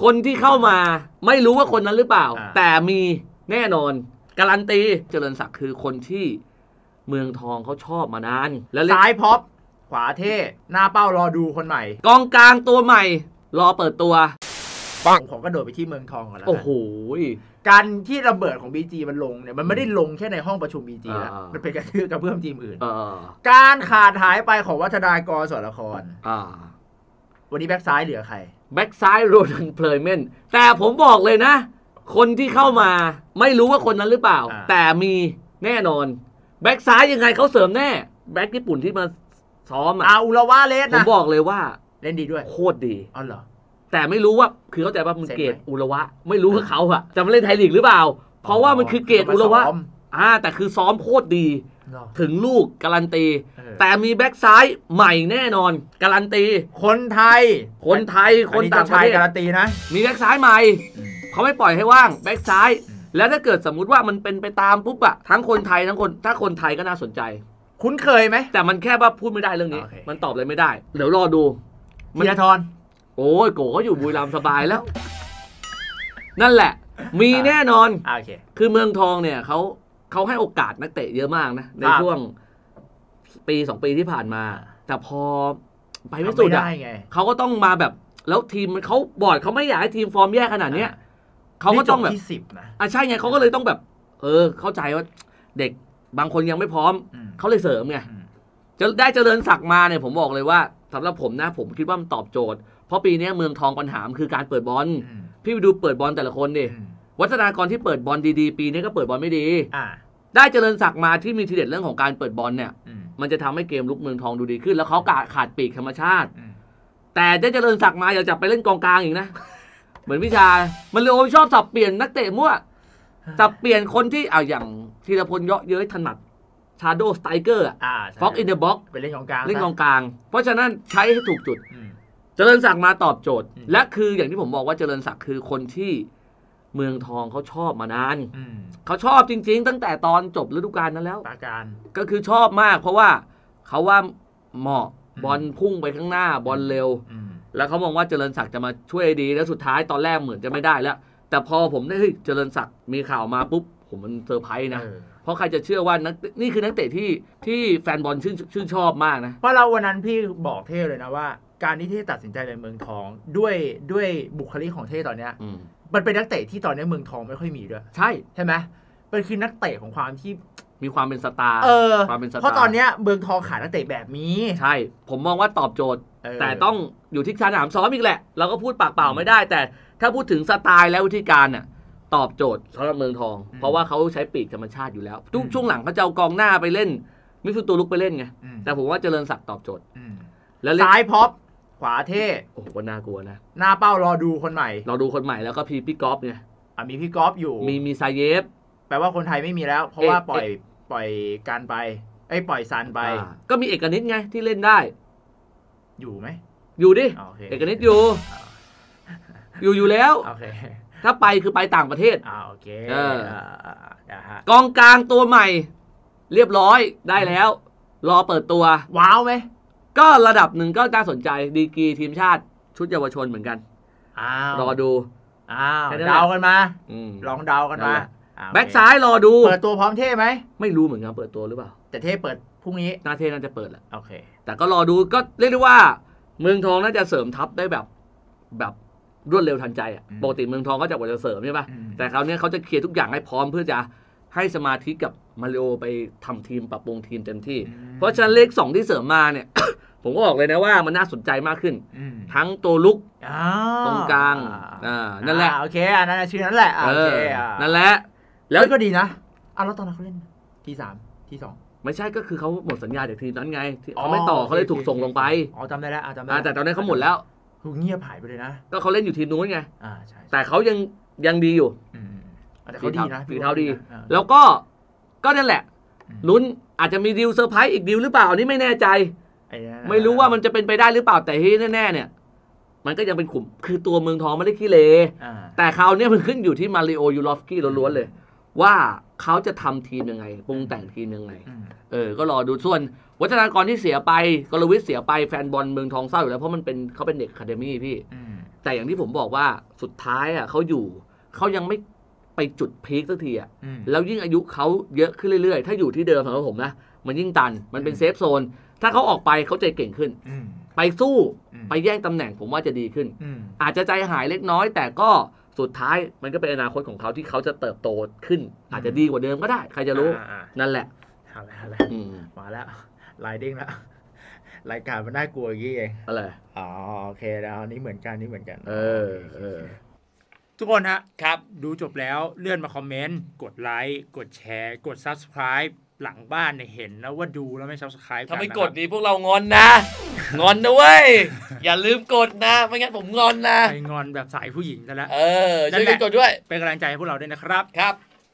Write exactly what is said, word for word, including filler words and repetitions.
คนที่เข้ามาไม่รู้ว่าคนนั้นหรือเปล่าแต่มีแน่นอนการันตีเจริญศักดิ์คือคนที่เมืองทองเขาชอบมานานแล้วซ้ายพ็อปขวาเท่หน้าเป้ารอดูคนใหม่กองกลางตัวใหม่รอเปิดตัวปังผมก็โดดไปที่เมืองทองก่อนแล้วโอ้โหการที่ระเบิดของ บี จี มันลงเนี่ยมันไม่ได้ลงแค่ในห้องประชุม บี จี แล้วมันเป็นกระทืบกระเพื่อมทีมอื่นการขาดหายไปของวัฒนากรสรครวันนี้แบ็กซ้ายเหลือใครแบ็กซ้ายโรนันเพลเมนแต่ผมบอกเลยนะคนที่เข้ามาไม่รู้ว่าคนนั้นหรือเปล่าแต่มีแน่นอนแบ็กซ้ายยังไงเขาเสริมแน่แบ็กญี่ปุ่นที่มาซ้อมอ่ะอุระวะเลสนะผมบอกเลยว่าเล่นดีด้วยโคตรดีอ๋อเหรอแต่ไม่รู้ว่าคือเข้าใจว่ามันเกรดอุระวะไม่รู้ว่าเขาอะจะมาเล่นไทยลีกหรือเปล่าเพราะว่ามันคือเกรดอุระวะอ่าแต่คือซ้อมโคตรดีถึงลูกการันตีแต่มีแบ็กซ้ายใหม่แน่นอนการันตีคนไทยคนไทยคนต่างประเทศการันตีนะมีแบ็กซ้ายใหม่เขาไม่ปล่อยให้ว่างแบ็กซ้ายแล้วถ้าเกิดสมมุติว่ามันเป็นไปตามปุ๊บอะทั้งคนไทยทั้งคนถ้าคนไทยก็น่าสนใจคุ้นเคยไหมแต่มันแค่ว่าพูดไม่ได้เรื่องนี้ okay. มันตอบอะไรไม่ได้เดี๋ยวรอดูธีรทรโอ้ยโกเขาอยู่บุรีรัมย์สบายแล้วนั่นแหละมีแน่นอน okay. คือเมืองทองเนี่ยเขาเขาให้โอกาสนักเตะเยอะมากนะในช่วงปีสองปีที่ผ่านมาแต่พอไปไม่สุดอะเขาก็ต้องมาแบบแล้วทีมเขาบอร์ดเขาไม่อยากให้ทีมฟอร์มแย่ขนาดเนี้ยเขาก็ต้องแบบที่สิบนะอ่ะใช่ไงเขาก็เลยต้องแบบเออเข้าใจว่าเด็กบางคนยังไม่พร้อมเขาเลยเสริมไงจะได้เจริญศักดิ์มาเนี่ยผมบอกเลยว่าสำหรับผมนะผมคิดว่ามันตอบโจทย์เพราะปีนี้เมืองทองปัญหาคือการเปิดบอลพี่ไปดูเปิดบอลแต่ละคนดิวัฒนากรที่เปิดบอลดีๆปีนี้ก็เปิดบอลไม่ดีได้เจริญศักดิ์มาที่มีทีเด็ดเรื่องของการเปิดบอลเนี่ยมันจะทำให้เกมลุกเมืองทองดูดีขึ้นแล้วเขาขาดปีกธรรมชาติแต่ได้เจริญศักดิ์มาอยากจะไปเล่นกองกลางอีกนะเหมือนวิชามันเลยชอบสับเปลี่ยนนักเตะมั่วสับเปลี่ยนคนที่อ่ะอย่างธีรพลเยาะเย้ยถนัดชาโดว์สไตรเกอร์อ่ะฟ็อกอินเดอะบ็อกไปเล่นกองกลางเล่นกองกลางเพราะฉะนั้นใช้ให้ถูกจุดเจริญศักดิ์มาตอบโจทย์และคืออย่างที่ผมบอกว่าเจริญศักดิ์คือคนที่เมืองทองเขาชอบมานานเขาชอบจริงๆตั้งแต่ตอนจบฤดูกาลนั้นแล้วปาการก็คือชอบมากเพราะว่าเขาว่าเหมาะบอลพุ่งไปข้างหน้าบอลเร็วแล้วเขามองว่าเจริญศักดิ์จะมาช่วยดีแล้วสุดท้ายตอนแรกเหมือนจะไม่ได้แล้วแต่พอผมได้เจริญศักดิ์มีข่าวมาปุ๊บผมมันเซอร์ไพรส์นะเพราะใครจะเชื่อว่านักนี่คือนักเตะที่ที่แฟนบอลชื่นชื่นชอบมากนะเพราะเราวันนั้นพี่บอกเท่เลยนะว่าการที่เท่ตัดสินใจไปเมืองทองด้วยด้วยบุคลิกของเท่ตอนเนี้ยมันเป็นนักเตะที่ตอนนี้เมืองทองไม่ค่อยมีด้วยใช่ใช่ไหมเป็นคือนักเตะของความที่มีความเป็นสตาร์ความเป็นสตาร์เพราะตอนนี้เมืองทองขาดนักเตะแบบนี้ใช่ผมมองว่าตอบโจทย์แต่ต้องอยู่ที่สนามซ้อมอีกแหละเราก็พูดปากเปล่าไม่ได้แต่ถ้าพูดถึงสไตล์และวิธีการน่ะตอบโจทย์สำหรับเมืองทองเพราะว่าเขาใช้ปีกธรรมชาติอยู่แล้วทุกช่วงหลังเขาจะเอากองหน้าไปเล่นมิดฟิลด์ตัวลุกไปเล่นไงแต่ผมว่าเจริญศักดิ์ตอบโจทย์แล้วซ้ายพ็อปขวาเท่โอ้โหน่ากลัวนะหน้าเป้ารอดูคนใหม่รอดูคนใหม่แล้วก็พี่พี่กอล์ฟไงอ่ะมีพี่กอล์ฟอยู่มีมีซาเยฟแปลว่าคนไทยไม่มีแล้วเพราะว่าปล่อยปล่อยการไปไอ้ปล่อยซันไปก็มีเอกนิตไงที่เล่นได้อยู่ไหมอยู่ดิเอกนิตอยู่อยู่อยู่แล้วถ้าไปคือไปต่างประเทศอ่าโอเคกองกลางตัวใหม่เรียบร้อยได้แล้วรอเปิดตัวว้าวไหมก็ระดับหนึ่งก็น่าสนใจดีกรีทีมชาติชุดเยาวชนเหมือนกันรอดูเดากันมาลองเดากันมาแบ็กซ้ายรอดูเปิดตัวพร้อมเท่ไหมไม่รู้เหมือนกันเปิดตัวหรือเปล่าแต่เท่เปิดพรุ่งนี้น่าเท่น่าจะเปิดแหละโอเคแต่ก็รอดูก็เรียกได้ว่าเมืองทองน่าจะเสริมทัพได้แบบแบบรวดเร็วทันใจอ่ะปกติเมืองทองก็จะว่าจะเสริมใช่ป่ะแต่คราวนี้เขาจะเคลียร์ทุกอย่างให้พร้อมเพื่อจะให้สมาธิกับมาริโอไปทำทีมปรับปรุงทีมเต็มที่เพราะฉะนั้นเลขสองที่เสริมมาเนี่ย ผมก็บอกเลยนะว่ามันน่าสนใจมากขึ้นทั้งตัวลุกตรงกลางอ่านั่นแหละโอเคอันนั้นชื่อนั้นแหละโอเคนั่นแหละแล้วก็ดีนะอ้าวแล้วตอนนั้นเขาเล่นที่สามที่สองไม่ใช่ก็คือเขาหมดสัญญาจากทีมนั้นไงเขาไม่ต่อเขาเลยถูกส่งลงไปอ๋อจำได้แล้วจำได้แต่ตอนนี้เขาหมดแล้วคือเงียบหายไปเลยนะก็เขาเล่นอยู่ทีมนู้นไงอ่าใช่แต่เขายังยังดีอยู่แต่เขาดีนะฝีเท้าดีแล้วก็ก็นั่นแหละลุ้นอาจจะมีดีลเซอร์ไพรส์อีกดีลหรือเปล่านี่ไม่แน่ใจไม่รู้ว่ามันจะเป็นไปได้หรือเปล่าแต่ที่แน่ๆเนี่ยมันก็ยังเป็นกลุ่มคือตัวเมืองทองไม่ได้ขี้เลแต่คราวนี้มันขึ้นอยู่ที่มาริโอยูรอฟสกี้ล้วนๆเลยว่าเขาจะทำทีมยังไงปรุงแต่งทีมยังไงเออก็รอดูส่วนวัฒนากรที่เสียไปกรวิทย์เสียไปแฟนบอลเมืองทองเศร้าอยู่แล้วเพราะมันเป็นเขาเป็นเด็กอะคาเดมี่พี่แต่อย่างที่ผมบอกว่าสุดท้ายอ่ะเขาอยู่เขายังไม่ไปจุดพีคสักทีอ่ะแล้วยิ่งอายุเขาเยอะขึ้นเรื่อยๆถ้าอยู่ที่เดิมสำหรับผมนะมันยิ่งตันมันเป็นเซฟโซนถ้าเขาออกไปเขาใจเก่งขึ้นไปสู้ไปแย่งตำแหน่งผมว่าจะดีขึ้นอาจจะใจหายเล็กน้อยแต่ก็สุดท้ายมันก็เป็นอนาคตของเขาที่เขาจะเติบโตขึ้นอาจจะดีกว่าเดิมก็ได้ใครจะรู้นั่นแหละอะไรอะไรมาแล้วไลน์เด้งแล้วรายการมันน่ากลัวอย่างนี้เองอะไรอ๋อโอเคแล้วนี้เหมือนกันนี่เหมือนกันเออเออทุกคนฮะครับดูจบแล้วเลื่อนมาคอมเมนต์กดไลค์กดแชร์กด Subscribe หลังบ้านเนี่ยเห็นแล้วว่าดูแล้วไม่ Subscribe ถ้าไม่กดนี่พวกเรางอนนะงอนนะเว้ยอย่าลืมกดนะไม่งั้นผมงอนนะไปงอนแบบสายผู้หญิงซะแล้วเออช่วยกันกดด้วยเป็นกำลังใจให้พวกเราด้วยนะครับครับ